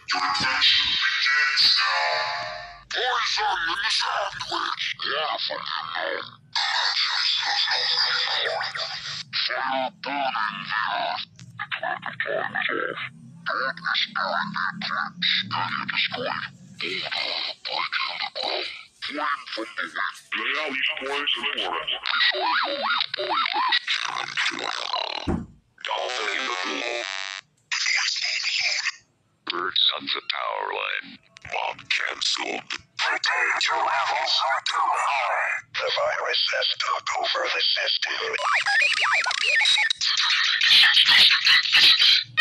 Your attention begins now. Poison in the sandwich. Fire burning the earth. Darkness bearing their corpse. Area destroyed. Flame from the wind. Lay out these boys in order. Dolphin in the pool. Birds on the power line. Mob cancelled. Potato levels are too high. The virus has took over the system.